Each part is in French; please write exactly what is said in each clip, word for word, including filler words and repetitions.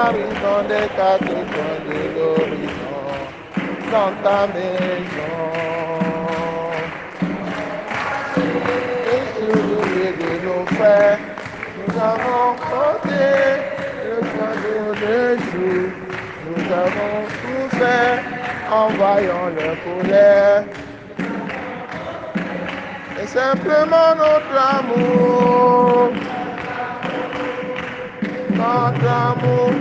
arrivons des quatre coins de l'horizon dans ta maison. Et sur le lieu de nos frères, nous avons compté le fardeau de jour. Nous avons souffert en voyant leur colère. Et simplement notre amour, notre amour,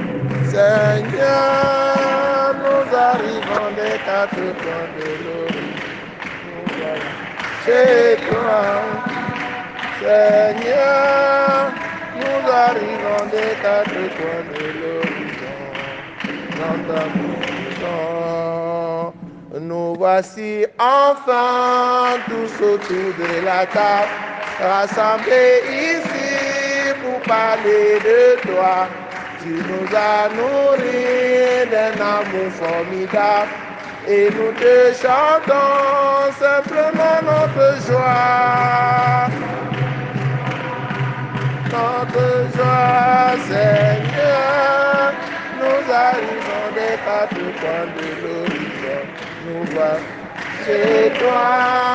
Seigneur, nous arrivons des quatre coins de l'horizon. Chez toi, Seigneur, nous arrivons des quatre coins de l'horizon. Dans ta maison, nous voici enfin tous autour de la table, rassemblés ici pour parler de toi. Tu nous as nourris d'un amour formidable et nous te chantons simplement notre joie. Notre joie, Seigneur, nous arrivons des quatre coins de l'horizon. Nous voici chez toi,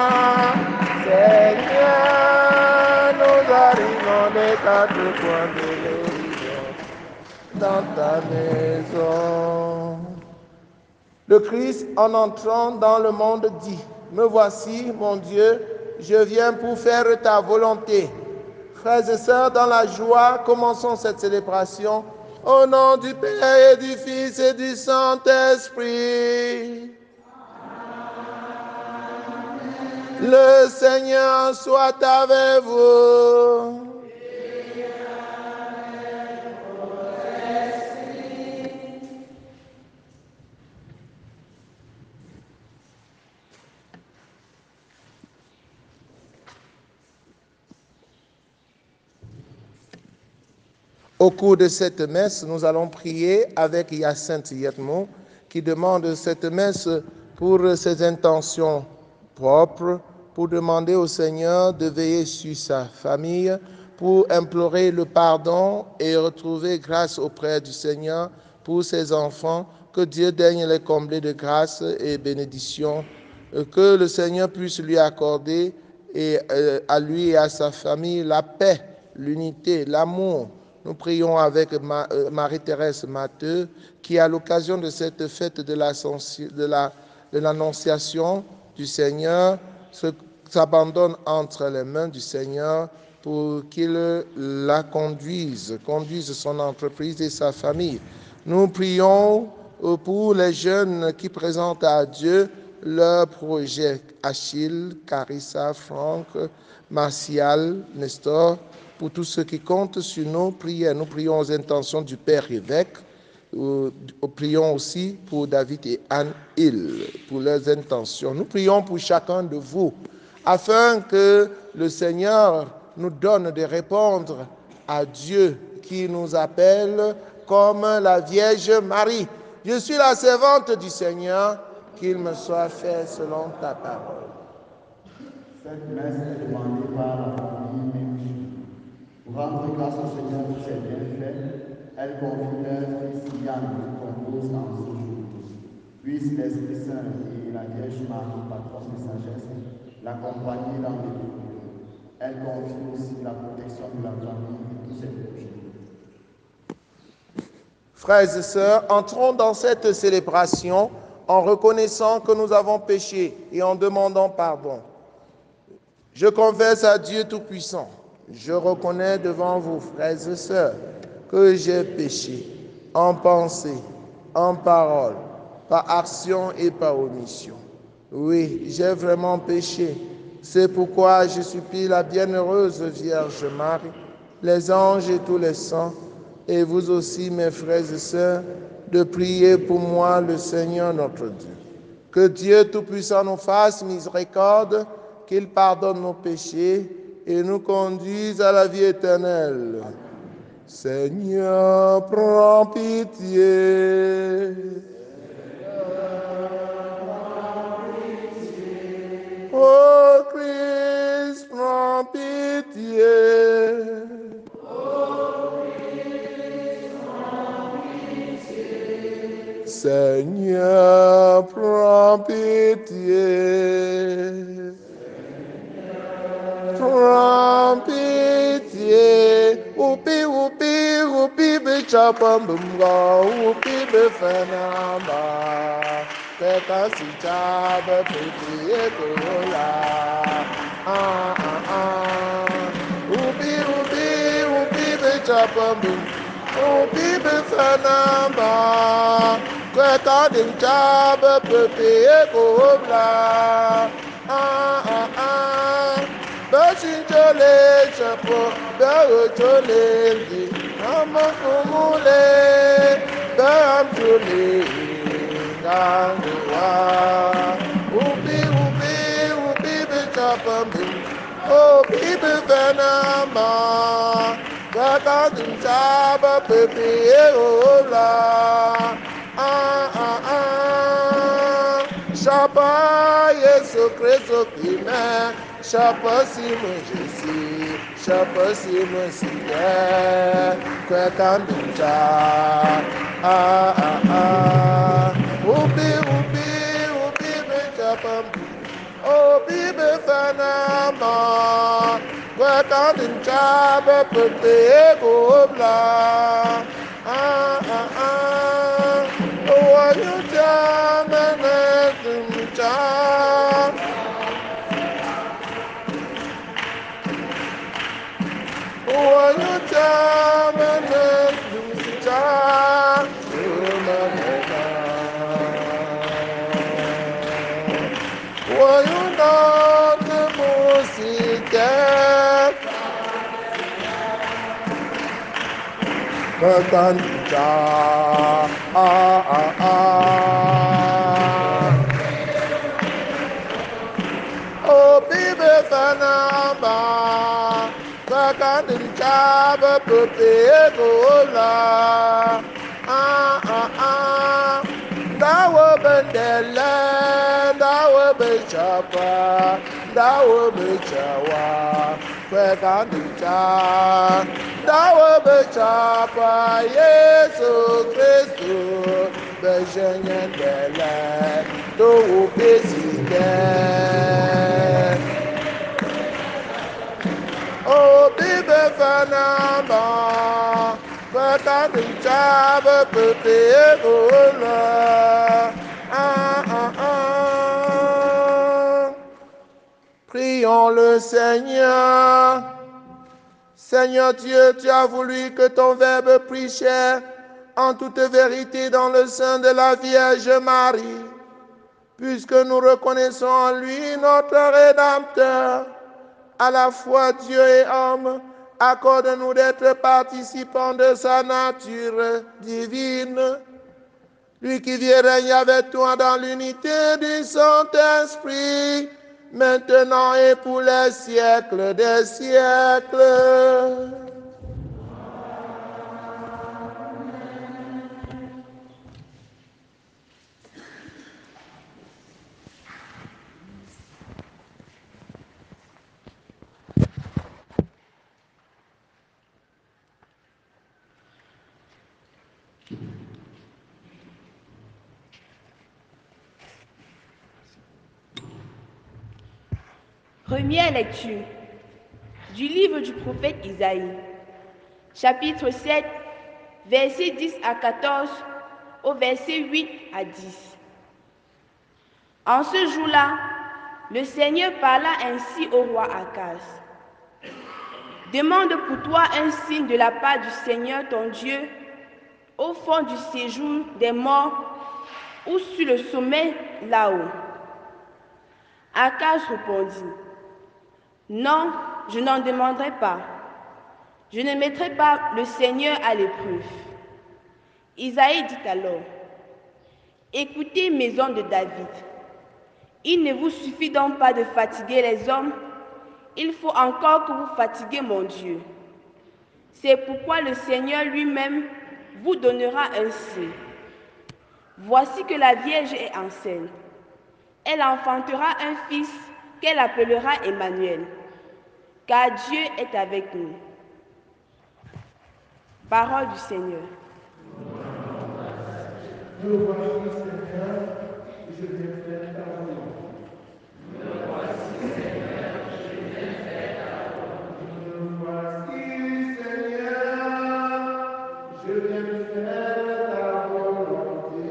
Seigneur, nous arrivons des quatre coins de l'horizon dans ta maison. Le Christ, en entrant dans le monde, dit: me voici, mon Dieu, je viens pour faire ta volonté. Frères et sœurs, dans la joie, commençons cette célébration au nom du Père et du Fils et du Saint-Esprit. Le Seigneur soit avec vous. Au cours de cette messe, nous allons prier avec Hyacinthe Yetmo, qui demande cette messe pour ses intentions propres, pour demander au Seigneur de veiller sur sa famille, pour implorer le pardon et retrouver grâce auprès du Seigneur pour ses enfants, que Dieu daigne les combler de grâce et bénédiction, que le Seigneur puisse lui accorder et à lui et à sa famille la paix, l'unité, l'amour. Nous prions avec Marie-Thérèse Matteux, qui, à l'occasion de cette fête de l'Annonciation du Seigneur, s'abandonne entre les mains du Seigneur pour qu'il la conduise, conduise son entreprise et sa famille. Nous prions pour les jeunes qui présentent à Dieu leur projet. Achille, Carissa, Franck, Martial, Nestor, pour tous ceux qui comptent sur nos prières. Nous prions aux intentions du Père évêque. Nous prions aussi pour David et Anne Hill, pour leurs intentions. Nous prions pour chacun de vous, afin que le Seigneur nous donne de répondre à Dieu qui nous appelle comme la Vierge Marie. Je suis la servante du Seigneur, qu'il me soit fait selon ta parole. Cette messe est demandée par la famille Mémouchi. Pour rendre grâce au Seigneur pour ses bienfaits, elle confie leur fils Yann qui compose en ce jour. Puisse l'Esprit Saint et la Vierge Marie, patronne de sagesse, l'accompagner dans les projets. Elle confie aussi la protection de la famille et tous ses projets. Frères et sœurs, entrons dans cette célébration en reconnaissant que nous avons péché et en demandant pardon. Je confesse à Dieu Tout-Puissant, je reconnais devant vous, frères et sœurs, que j'ai péché en pensée, en parole, par action et par omission. Oui, j'ai vraiment péché. C'est pourquoi je supplie la bienheureuse Vierge Marie, les anges et tous les saints, et vous aussi, mes frères et sœurs, de prier pour moi le Seigneur notre Dieu. Que Dieu Tout-Puissant nous fasse miséricorde, qu'il pardonne nos péchés et nous conduise à la vie éternelle. Seigneur, prends pitié. Ô Christ, prends pitié. Seigneur, prends pitié. Prends pitié. Upi, upi, upi, bichapambumga, upi, bifanamba. Peka si chaba, pitié, kola. Ah, ah, ah. Upi, upi, upi, bichapambum. Upi, bifanamba. Peka si chaba, pitié, kola. Ah, ah, ah. Bashijole chapo, Barojole, Amakumule, Baramjole, Ganua, Ubi, Ubi, Ubi, Bichapambi, Ubi, Bivanama, Gagandin Chaba, Pepe, Ola, Ah, ah, ah, Shapa, Yesu Christo, Amen. Chapa si mo Jésus, chapa si mo Seigneur, que kanduja, ah ah ah, ubi ubi ubi be chapa, ubi be fanama, que kanduja be pepe gobla, ah ah ah, oh you jamana tumcha. Oh, you time and then lose time. Oh, you know the music. Bakanja, ah ah ah. Oh, baby, fanamba. Bakandin chaba pepe gola. Ah ah ah. Dawo bendele, dawo bechapa, dawo bechawa. Bakandin cha, dawo bechapa. Yesu Kristo, bejenyendele, dowo besike. Oh, baby, fanamba, Bakandin chaba pepe gola. Ah ah ah. Prions le Seigneur. Seigneur Dieu, tu as voulu que ton Verbe prêchait en toute vérité dans le sein de la Vierge Marie. Puisque nous reconnaissons en lui notre Rédempteur, à la fois Dieu et homme, accorde-nous d'être participants de sa nature divine. Lui qui vit et règne avec toi dans l'unité du Saint-Esprit, maintenant et pour les siècles des siècles. Première lecture du livre du prophète Isaïe, chapitre sept, versets dix à quatorze, au verset huit à dix. En ce jour-là, le Seigneur parla ainsi au roi Akaz. Demande pour toi un signe de la part du Seigneur ton Dieu, au fond du séjour des morts ou sur le sommet là-haut. Akaz répondit: Non, je n'en demanderai pas. Je ne mettrai pas le Seigneur à l'épreuve. Isaïe dit alors: Écoutez, maison de David, il ne vous suffit donc pas de fatiguer les hommes, il faut encore que vous fatiguez mon Dieu. C'est pourquoi le Seigneur lui-même vous donnera un signe. Voici que la Vierge est enceinte. Elle enfantera un fils qu'elle appellera Emmanuel, car Dieu est avec nous. Parole du Seigneur. Me voici, Seigneur, je viens faire ta volonté. Me voici, Seigneur, je viens faire ta volonté. Me voici, Seigneur, je viens faire ta volonté.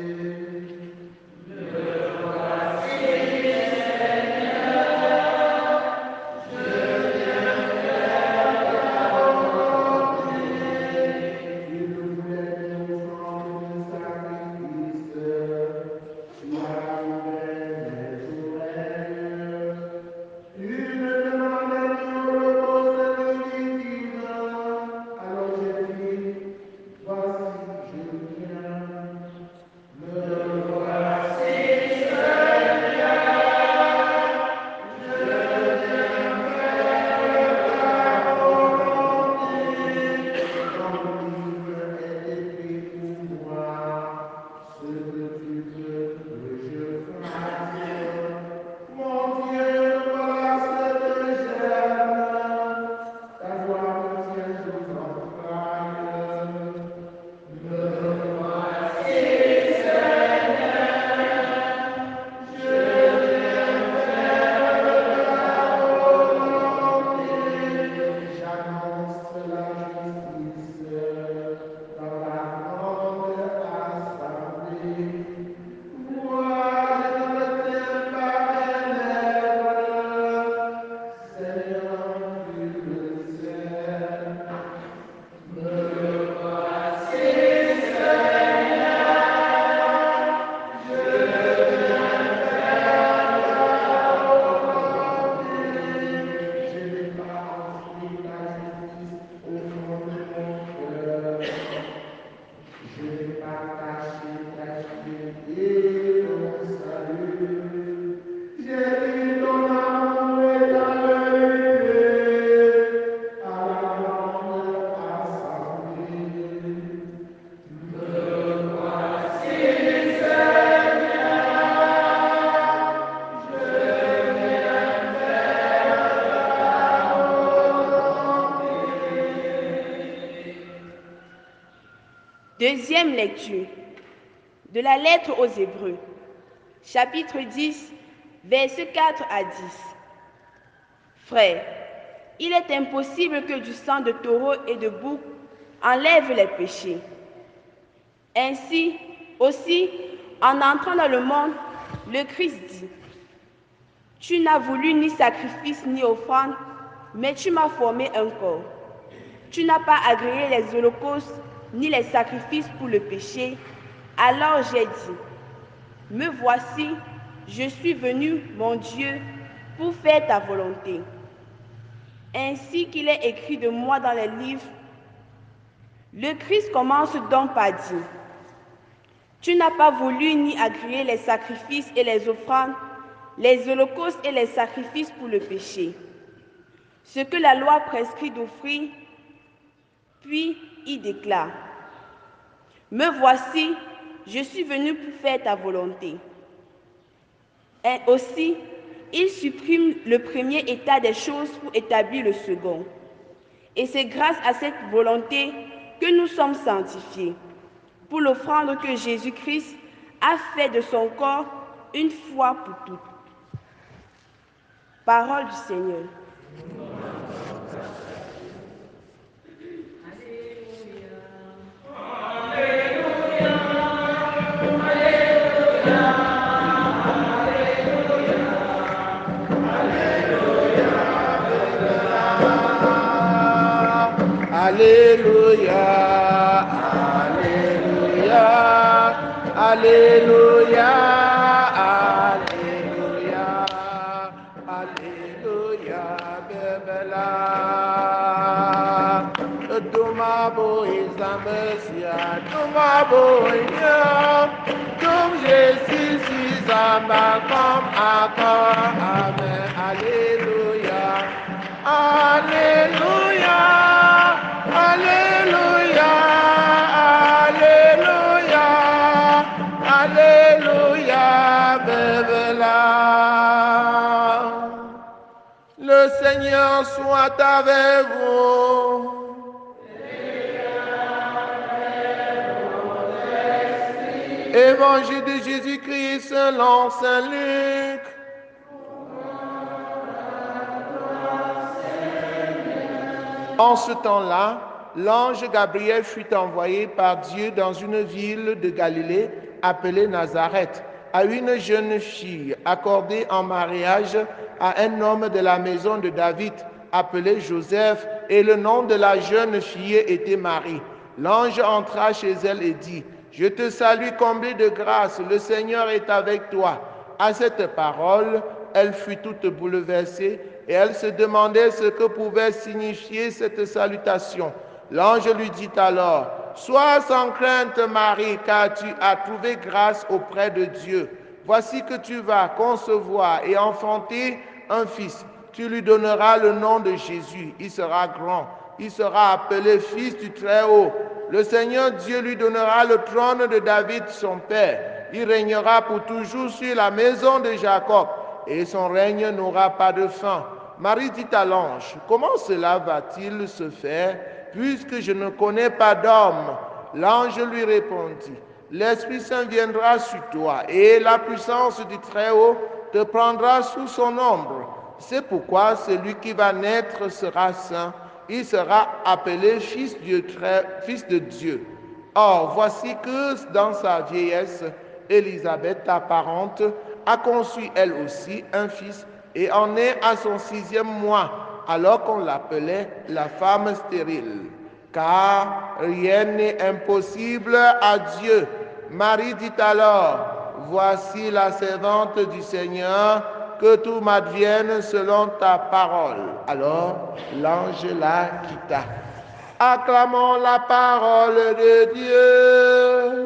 Me voici, Seigneur, je viens faire ta volonté. Il nous voulait des offrandes de sacrifice, tu as ouvert les oreilles. Tu ne demandais ni holocauste ni victime. Alors j'ai dit, voici, je viens. Me voici, Seigneur, je viens faire ta volonté. Dans le livre est écrit pour moi, ce que tu veux que je fasse. Mon Dieu, voilà ce que j'aime, ta voix me tient aux entrailles. Me voici, Seigneur, je viens faire ta volonté. J'annonce la justice dans la grande assemblée. Moi, je ne retiens pas mes lèvres, Seigneur, tu le sais. Me voici, Seigneur, je viens faire ta volonté. Je n'ai pas enfoui ta justice au fond de mon cœur. Je n'ai pas caché ta fidélité et ton salut. J'ai mis ton amour et ta vérité à la grande assemblée. Me voici, Seigneur, je viens faire ta volonté. Deuxième lecture de la lettre aux Hébreux, chapitre dix, versets quatre à dix. Frères, il est impossible que du sang de taureau et de bouc enlève les péchés. Ainsi aussi, en entrant dans le monde, le Christ dit, « Tu n'as voulu ni sacrifice ni offrande, mais tu m'as formé un corps. Tu n'as pas agréé les holocaustes ni les sacrifices pour le péché. Alors j'ai dit, me voici, je suis venu, mon Dieu, pour faire ta volonté. Ainsi qu'il est écrit de moi dans les livres, le Christ commence donc par dire, tu n'as pas voulu ni agréer les sacrifices et les offrandes, les holocaustes et les sacrifices pour le péché, ce que la loi prescrit d'offrir. Puis il déclare, me voici, je suis venu pour faire ta volonté. Et aussi, il supprime le premier état des choses pour établir le second. Et c'est grâce à cette volonté que nous sommes sanctifiés, pour l'offrande que Jésus-Christ a fait de son corps une fois pour toutes. Parole du Seigneur. Alléluia, Alléluia, Alléluia, Alléluia, Alléluia, Bebela. Dumabo izamisia, dumabo inya, dum Jésus zamba comme accord, Amen, Alléluia, Alléluia. Alléluia, Alléluia, Alléluia, Bebela. Le Seigneur soit avec vous. Et avec votre esprit. Évangile de Jésus-Christ selon saint Luc. En ce temps-là, l'ange Gabriel fut envoyé par Dieu dans une ville de Galilée appelée Nazareth, à une jeune fille accordée en mariage à un homme de la maison de David appelé Joseph, et le nom de la jeune fille était Marie. L'ange entra chez elle et dit: Je te salue, comblée de grâce, le Seigneur est avec toi. À cette parole, elle fut toute bouleversée et elle se demandait ce que pouvait signifier cette salutation. L'ange lui dit alors: Sois sans crainte, Marie, car tu as trouvé grâce auprès de Dieu. Voici que tu vas concevoir et enfanter un fils. Tu lui donneras le nom de Jésus. Il sera grand. Il sera appelé Fils du Très-Haut. Le Seigneur Dieu lui donnera le trône de David, son père. Il régnera pour toujours sur la maison de Jacob, et son règne n'aura pas de fin. Marie dit à l'ange: Comment cela va-t-il se faire, puisque je ne connais pas d'homme? L'ange lui répondit: L'Esprit Saint viendra sur toi, et la puissance du Très-Haut te prendra sous son ombre. C'est pourquoi celui qui va naître sera saint. Il sera appelé fils de, fils de Dieu. Or, voici que dans sa vieillesse, Élisabeth, ta parente, a conçu elle aussi un fils et en est à son sixième mois, alors qu'on l'appelait la femme stérile. Car rien n'est impossible à Dieu. Marie dit alors: Voici la servante du Seigneur, que tout m'advienne selon ta parole. Alors l'ange la quitta. Acclamons la parole de Dieu.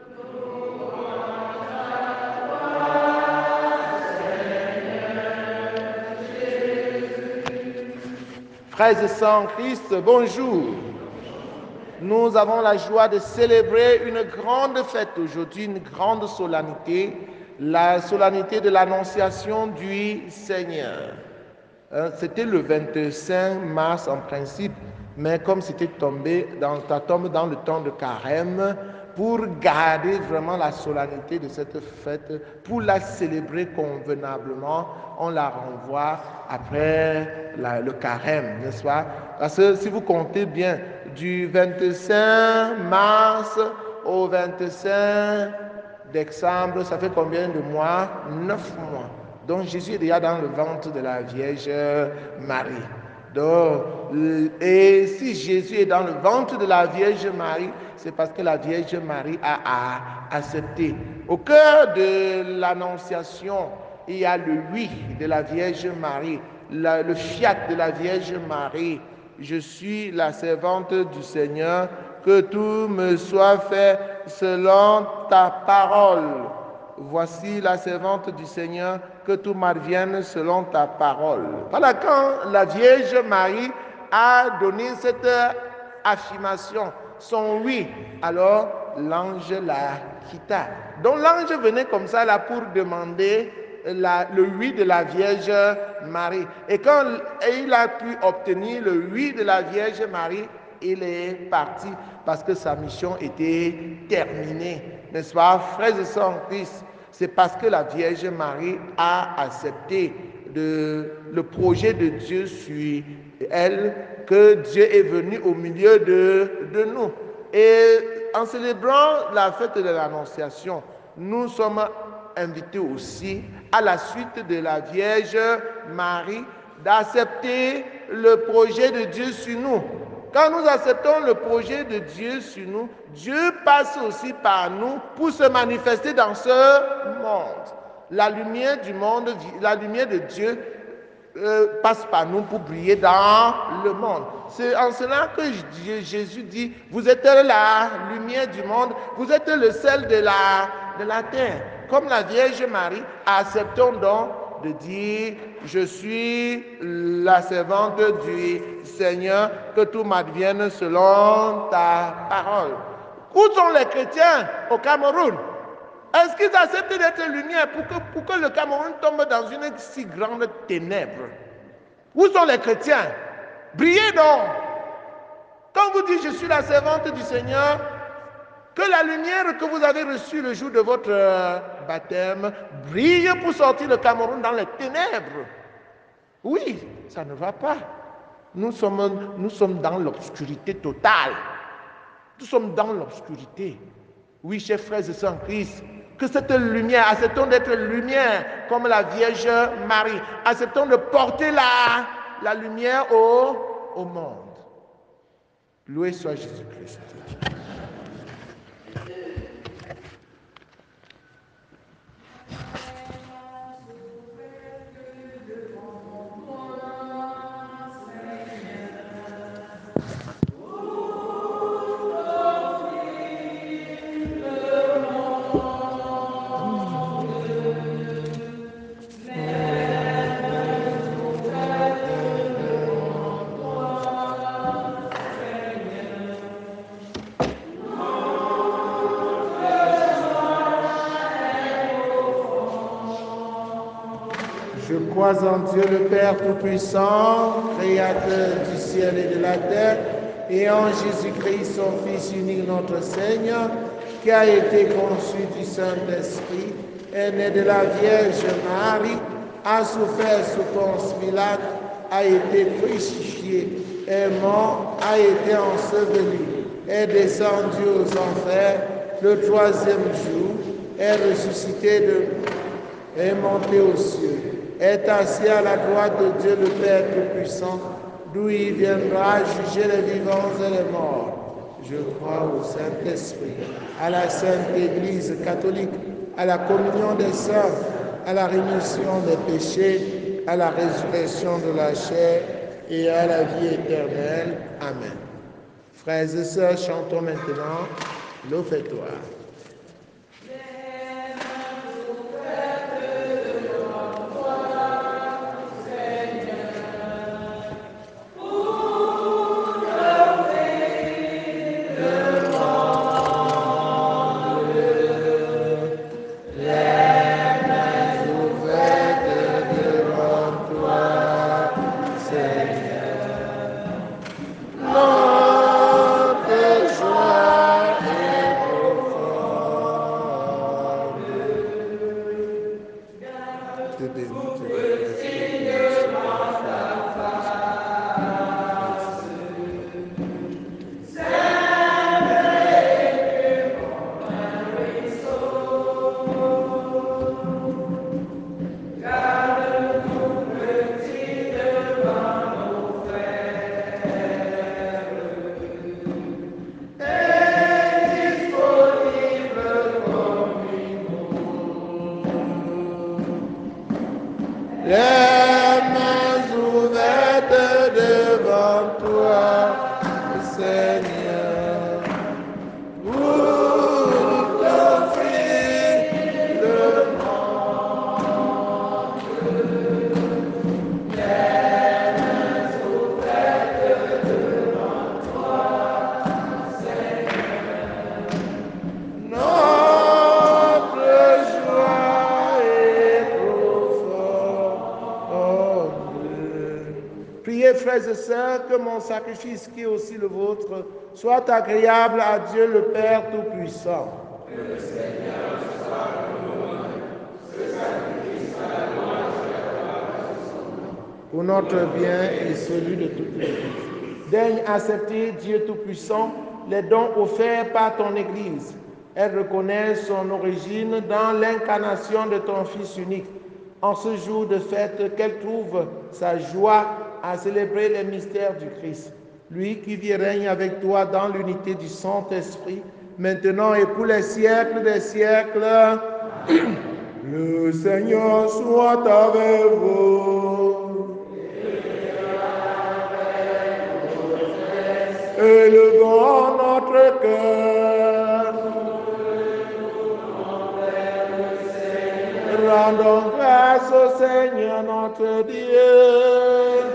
Frères et sœurs en Christ, bonjour. Nous avons la joie de célébrer une grande fête aujourd'hui, une grande solennité, la solennité de l'Annonciation du Seigneur. C'était le vingt-cinq mars en principe, mais comme c'était tombé dans, ça tombe dans le temps de carême, pour garder vraiment la solennité de cette fête, pour la célébrer convenablement, on la renvoie après la, le carême, n'est-ce pas? Parce que si vous comptez bien, du vingt-cinq mars au vingt-cinq décembre, ça fait combien de mois? Neuf mois. Donc Jésus est déjà dans le ventre de la Vierge Marie. Donc, et si Jésus est dans le ventre de la Vierge Marie, c'est parce que la Vierge Marie a, a accepté. Au cœur de l'Annonciation, il y a le oui de la Vierge Marie, la, le fiat de la Vierge Marie. Je suis la servante du Seigneur, que tout me soit fait selon ta parole. Voici la servante du Seigneur, que tout m'advienne selon ta parole. Voilà, quand la Vierge Marie a donné cette affirmation, son oui, alors l'ange la quitta. Donc l'ange venait comme ça là pour demander la, le oui de la Vierge Marie. Et quand il a pu obtenir le oui de la Vierge Marie, il est parti parce que sa mission était terminée. N'est-ce pas, frères et sœurs en Christ? C'est parce que la Vierge Marie a accepté de, le projet de Dieu sur elle que Dieu est venu au milieu de, de nous. Et en célébrant la fête de l'Annonciation, nous sommes invités aussi, à la suite de la Vierge Marie, d'accepter le projet de Dieu sur nous. Quand nous acceptons le projet de Dieu sur nous, Dieu passe aussi par nous pour se manifester dans ce monde. La lumière du monde, la lumière de Dieu euh, passe par nous pour briller dans le monde. C'est en cela que Jésus dit: vous êtes la lumière du monde, vous êtes le sel de la, de la terre. Comme la Vierge Marie, acceptons donc de dire: je suis la servante du Seigneur, que tout m'advienne selon ta parole. Où sont les chrétiens au Cameroun? Est-ce qu'ils acceptent d'être lumière pour que, pour que le Cameroun tombe dans une si grande ténèbre? Où sont les chrétiens? Brillez donc! Quand vous dites: je suis la servante du Seigneur, Que la lumière que vous avez reçue le jour de votre euh, baptême brille pour sortir le Cameroun dans les ténèbres. Oui, ça ne va pas. Nous sommes, nous sommes dans l'obscurité totale. Nous sommes dans l'obscurité. Oui, chers frères et sœurs en Christ, que cette lumière, acceptons d'être lumière comme la Vierge Marie. Acceptons de porter la, la lumière au, au monde. Loué soit Jésus-Christ. Je crois en Dieu le Père Tout-Puissant, Créateur du ciel et de la terre, et en Jésus-Christ, son Fils unique, notre Seigneur, qui a été conçu du Saint-Esprit, est né de la Vierge Marie, a souffert sous Ponce Pilate, a été crucifié, est mort, a été enseveli, est descendu aux enfers, le troisième jour, est ressuscité de est monté aux cieux, est assis à la droite de Dieu le Père Tout-Puissant, d'où il viendra juger les vivants et les morts. Je crois au Saint-Esprit, à la Sainte Église catholique, à la communion des saints, à la rémission des péchés, à la résurrection de la chair et à la vie éternelle. Amen. Frères et sœurs, chantons maintenant l'offertoire. Frères et sœurs, que mon sacrifice, qui est aussi le vôtre, soit agréable à Dieu le Père Tout-Puissant. Que le Seigneur soit glorifié, ce sacrifice à la louange de son nom. Pour notre bien et celui de toute l'Église. Daigne accepter, Dieu Tout-Puissant, les dons offerts par ton Église. Elle reconnaît son origine dans l'incarnation de ton Fils unique. En ce jour de fête, qu'elle trouve sa joie à célébrer les mystères du Christ. Lui qui vit et règne avec toi dans l'unité du Saint-Esprit, maintenant et pour les siècles des siècles. Le Seigneur soit avec vous. Élevons notre cœur. Rendons grâce au Seigneur notre Dieu.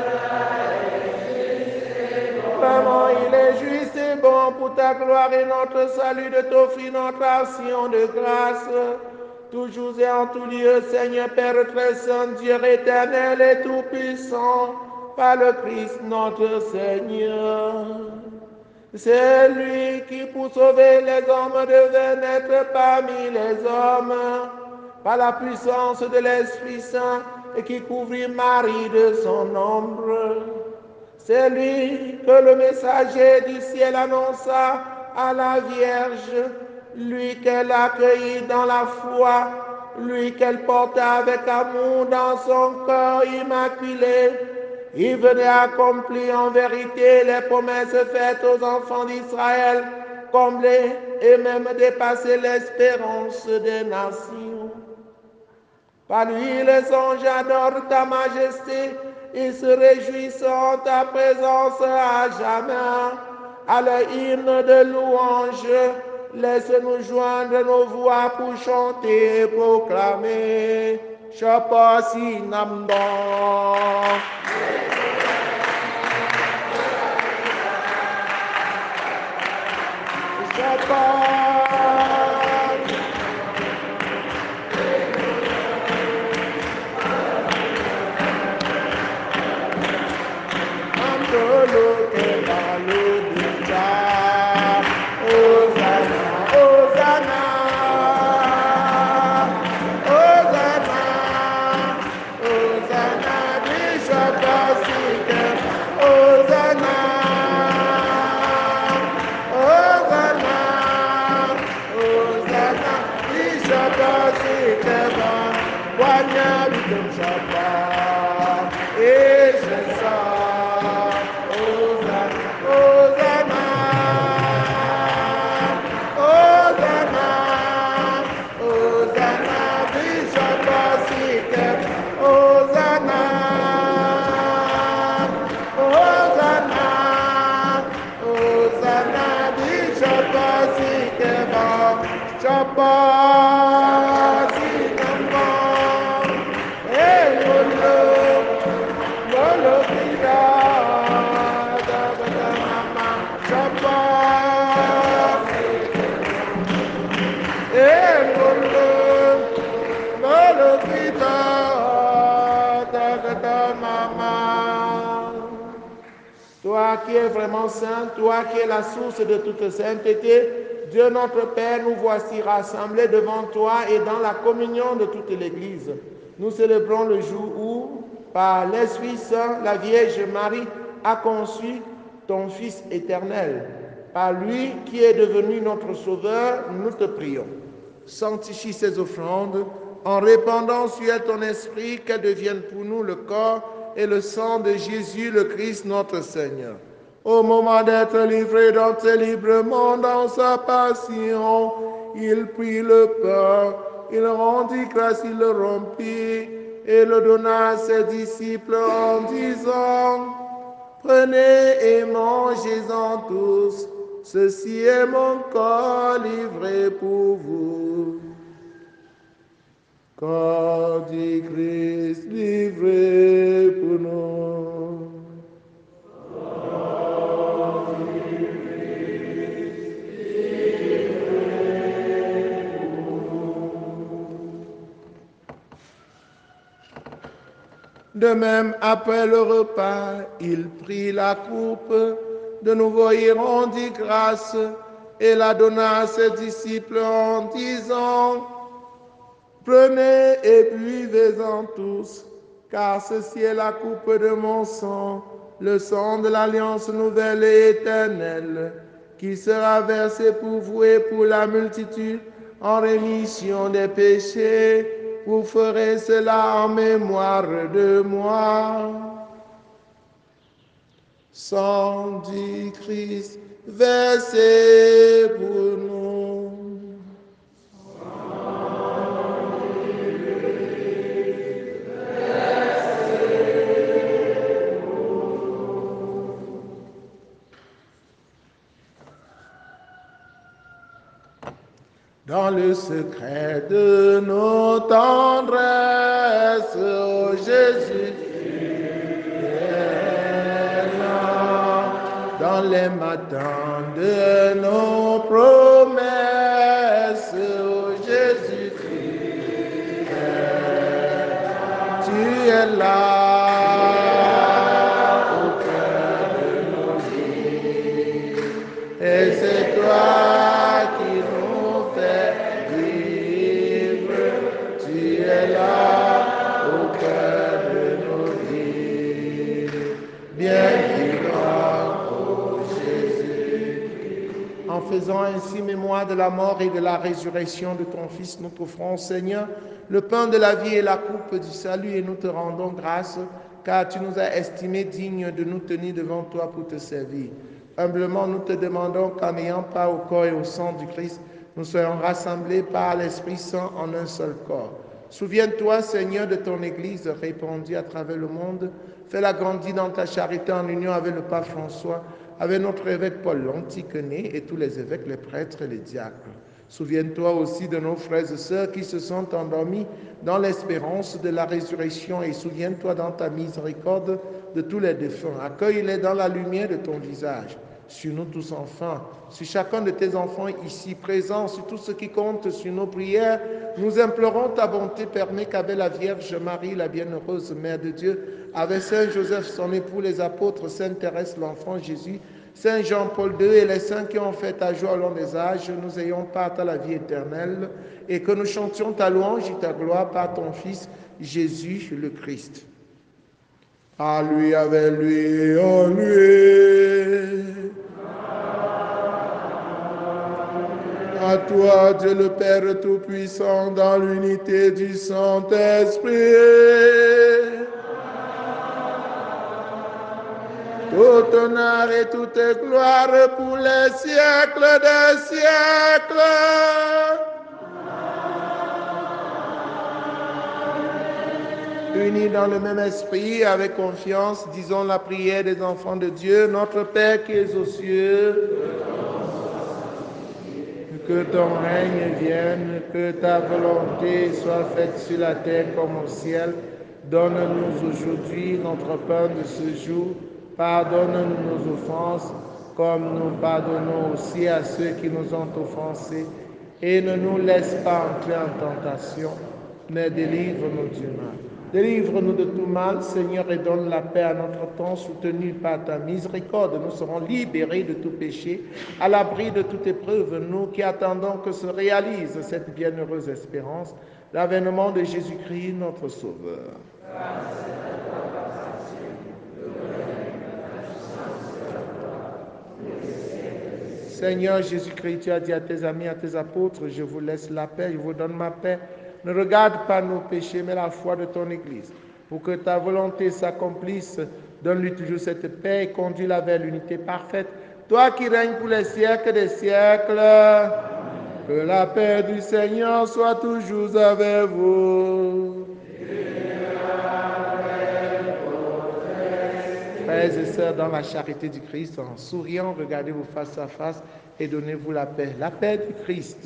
Vraiment, il est juste et bon pour ta gloire et notre salut de t'offrir notre action de grâce. Toujours et en tout lieu, Seigneur Père très saint, Dieu éternel et tout-puissant, par le Christ notre Seigneur. C'est lui qui, pour sauver les hommes, devait naître parmi les hommes par la puissance de l'Esprit Saint et qui couvrit Marie de son ombre. C'est lui que le messager du ciel annonça à la Vierge, lui qu'elle accueillit dans la foi, lui qu'elle porta avec amour dans son cœur immaculé. Il venait accomplir en vérité les promesses faites aux enfants d'Israël, combler et même dépasser l'espérance des nations. Par lui, les anges adorent ta majesté, ils se réjouissent en ta présence à jamais. À leur hymne de louange, laisse-nous joindre nos voix pour chanter et proclamer. Chapasi Namdo. Toi qui es vraiment saint, toi qui es la source de toute sainteté, Dieu notre Père, nous voici rassemblés devant toi et dans la communion de toute l'Église. Nous célébrons le jour où, par l'Esprit Saint, la Vierge Marie a conçu ton Fils éternel. Par lui qui est devenu notre Sauveur, nous te prions. Sanctifie ces offrandes en répandant sur elles ton esprit, qu'elles deviennent pour nous le corps et le sang de Jésus le Christ notre Seigneur. Au moment d'être livré dans tes librement dans sa passion, il prit le pain, il rendit grâce, il le rompit et le donna à ses disciples en disant: prenez et mangez-en tous, ceci est mon corps livré pour vous. Corps du Christ livré pour nous. Corps du Christ livré pour nous. De même, après le repas, il prit la coupe, de nouveau il rendit grâce et la donna à ses disciples en disant: prenez et buvez-en tous, car ceci est la coupe de mon sang, le sang de l'alliance nouvelle et éternelle, qui sera versé pour vous et pour la multitude en rémission des péchés. Vous ferez cela en mémoire de moi. Sang du Christ versé pour nous. Dans le secret de nos tendresses, ô Jésus, dans les matins de nos promesses, ô Jésus, tu es là. Et c'est toi qui nous fais vivre. Tu es là au cœur de nos vies. Bien vivant, ô Jésus. En faisant ainsi mémoire de la mort et de la résurrection de ton Fils, nous t'offrons, Seigneur, le pain de la vie et la coupe du salut, et nous te rendons grâce, car tu nous as estimés dignes de nous tenir devant toi pour te servir. Humblement, nous te demandons qu'en ayant part au corps et au sang du Christ, nous soyons rassemblés par l'Esprit Saint en un seul corps. Souviens-toi, Seigneur, de ton Église répandue à travers le monde. Fais-la grandir dans ta charité en union avec le pape François, avec notre évêque Paul l'Antiquené et tous les évêques, les prêtres et les diacres. Souviens-toi aussi de nos frères et sœurs qui se sont endormis dans l'espérance de la résurrection, et souviens-toi dans ta miséricorde de tous les défunts. Accueille-les dans la lumière de ton visage. Sur nous tous enfin, sur chacun de tes enfants ici présents, sur tous ceux qui comptent sur nos prières, nous implorons ta bonté. Permets qu'avec la Vierge Marie, la bienheureuse Mère de Dieu, avec Saint Joseph, son époux, les apôtres, Sainte Thérèse, l'enfant Jésus, Saint Jean-Paul deux et les saints qui ont fait ta joie au long des âges, nous ayons part à la vie éternelle, et que nous chantions ta louange et ta gloire par ton Fils, Jésus le Christ. À lui, avec lui, en lui. À toi, Dieu le Père Tout-Puissant, dans l'unité du Saint-Esprit. Tout honneur et toute gloire pour les siècles des siècles. Unis dans le même esprit, avec confiance, disons la prière des enfants de Dieu. Notre Père qui es aux cieux, que ton règne vienne, que ta volonté soit faite sur la terre comme au ciel. Donne-nous aujourd'hui notre pain de ce jour. Pardonne-nous nos offenses, comme nous pardonnons aussi à ceux qui nous ont offensés. Et ne nous laisse pas entrer en tentation, mais délivre-nous du mal. Délivre-nous de tout mal, Seigneur, et donne la paix à notre temps. Soutenus par ta miséricorde, nous serons libérés de tout péché, à l'abri de toute épreuve, nous qui attendons que se réalise cette bienheureuse espérance, l'avènement de Jésus-Christ, notre Sauveur. Seigneur Jésus-Christ, tu as dit à tes amis, à tes apôtres, je vous laisse la paix, je vous donne ma paix. Ne regarde pas nos péchés, mais la foi de ton Église. Pour que ta volonté s'accomplisse, donne-lui toujours cette paix et conduis-la vers l'unité parfaite. Toi qui règnes pour les siècles des siècles, que la paix du Seigneur soit toujours avec vous. Frères et sœurs, dans la charité du Christ, en souriant, regardez-vous face à face et donnez-vous la paix. La paix du Christ.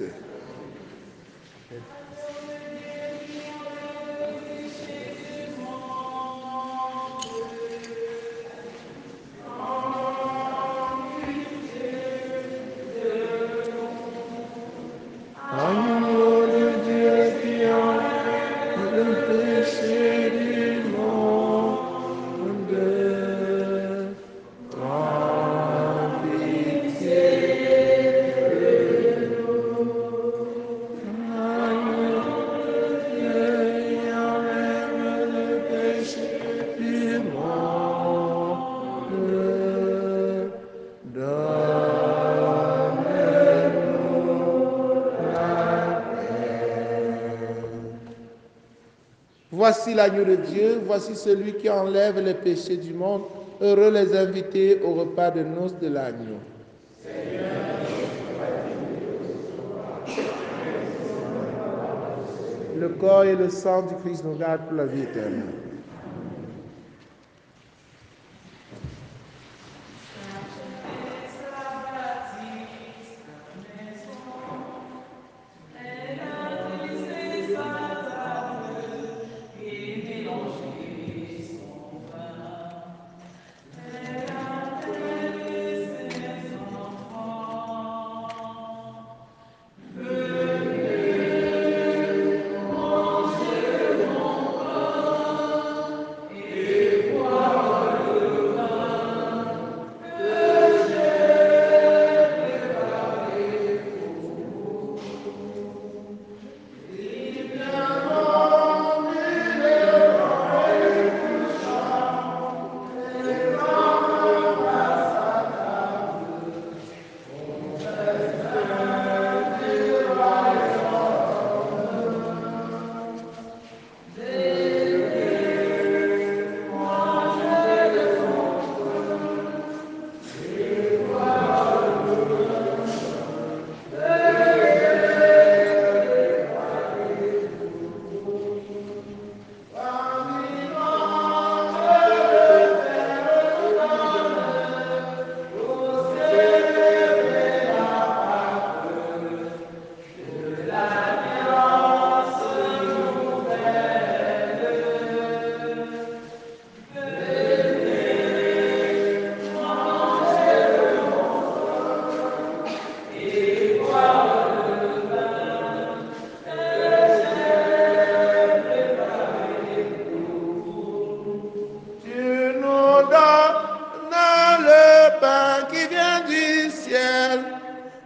Agneau de Dieu qui enlève le péché du monde, prends pitié de nous. Agneau de Dieu qui enlève le péché du monde, donne-nous. Voici l'agneau de Dieu, voici celui qui enlève les péchés du monde. Heureux les invités au repas de noces de l'agneau. Le corps et le sang du Christ nous gardent pour la vie éternelle.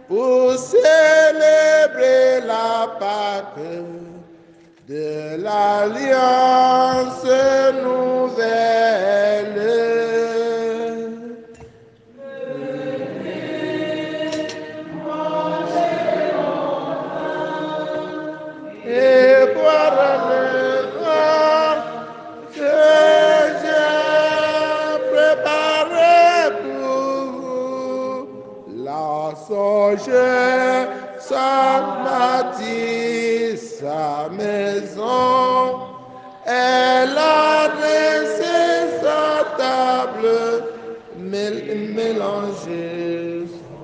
pour célébrer la Pâque de l'Alliance nouvelle. Et boire le vin que j'ai préparé pour vous, la songe Sainte Mathis, sa maison, elle a dressé sa table mél- mélangée.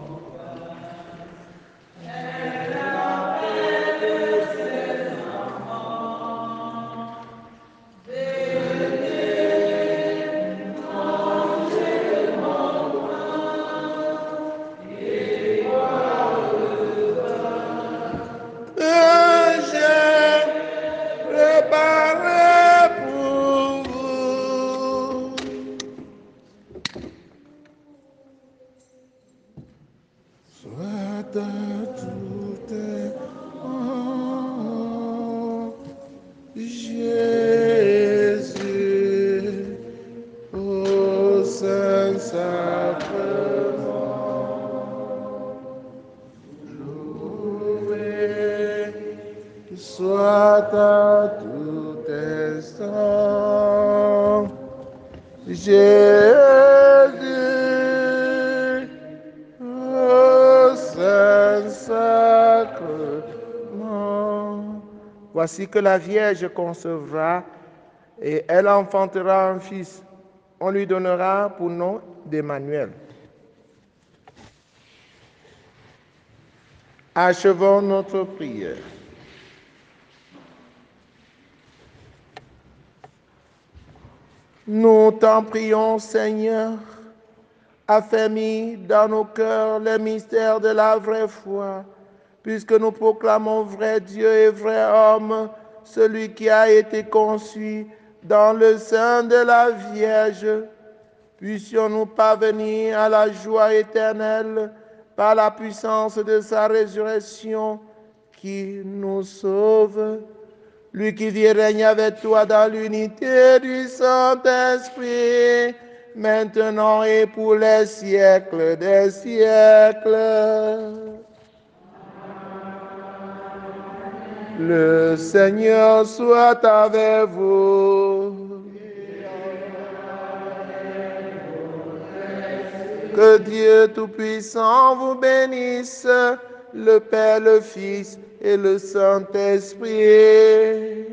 J'ai préparé pour vous. Soit à tout temps, Jésus, au Saint-Sacrement, loué soit à tout instant, Jésus, au Saint-Sacrement. Voici que la Vierge concevra et elle enfantera un fils. On lui donnera pour nom d'Emmanuel. Achevons notre prière. Nous t'en prions, Seigneur, affermis dans nos cœurs les mystères de la vraie foi, puisque nous proclamons vrai Dieu et vrai homme, celui qui a été conçu dans le sein de la Vierge. Puissions-nous parvenir à la joie éternelle par la puissance de sa résurrection qui nous sauve. Lui qui vit et règne avec toi dans l'unité du Saint-Esprit, maintenant et pour les siècles des siècles. Le Seigneur soit avec vous. Que Dieu Tout-Puissant vous bénisse, le Père, le Fils et le Saint-Esprit.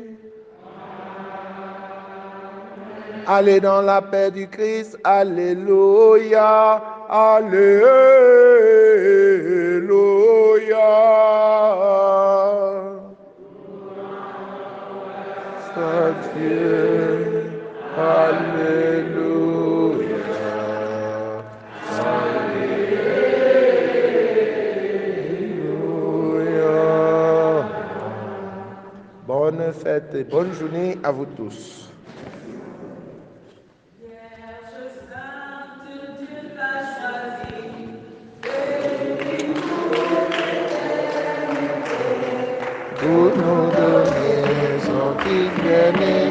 Allez dans la paix du Christ. Alléluia. Alléluia. Soit Dieu. Alléluia. Alléluia. Bonne fête et bonne journée à vous tous. Pour nous donner son Fils bien-aimé.